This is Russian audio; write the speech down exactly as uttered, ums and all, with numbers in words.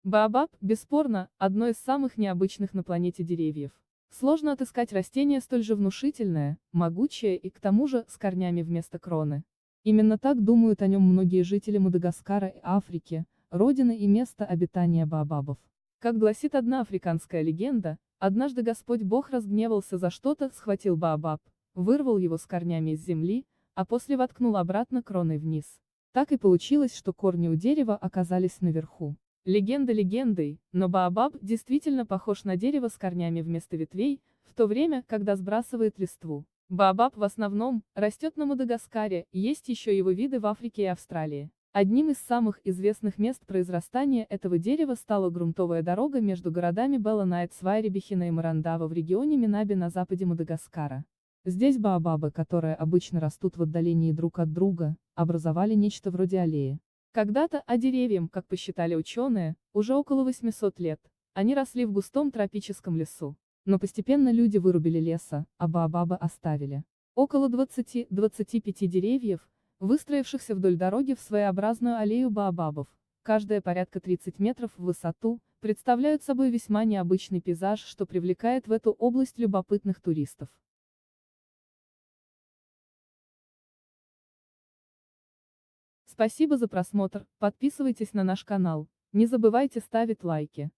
Баобаб, бесспорно, одно из самых необычных на планете деревьев. Сложно отыскать растение столь же внушительное, могучее и, к тому же, с корнями вместо кроны. Именно так думают о нем многие жители Мадагаскара и Африки, родины и место обитания баобабов. Как гласит одна африканская легенда, однажды Господь Бог разгневался за что-то, схватил баобаб, вырвал его с корнями из земли, а после воткнул обратно кроной вниз. Так и получилось, что корни у дерева оказались наверху. Легенда легендой, но баобаб действительно похож на дерево с корнями вместо ветвей, в то время, когда сбрасывает листву. Баобаб в основном растет на Мадагаскаре, есть еще его виды в Африке и Австралии. Одним из самых известных мест произрастания этого дерева стала грунтовая дорога между городами Белла-Найт-Свайребихина и Марандава в регионе Минаби на западе Мадагаскара. Здесь баобабы, которые обычно растут в отдалении друг от друга, образовали нечто вроде аллеи. Когда-то, а деревьям, как посчитали ученые, уже около восьмисот лет, они росли в густом тропическом лесу. Но постепенно люди вырубили леса, а баобабы оставили. Около двадцати-двадцати пяти деревьев, выстроившихся вдоль дороги в своеобразную аллею баобабов, каждая порядка тридцати метров в высоту, представляют собой весьма необычный пейзаж, что привлекает в эту область любопытных туристов. Спасибо за просмотр, подписывайтесь на наш канал, не забывайте ставить лайки.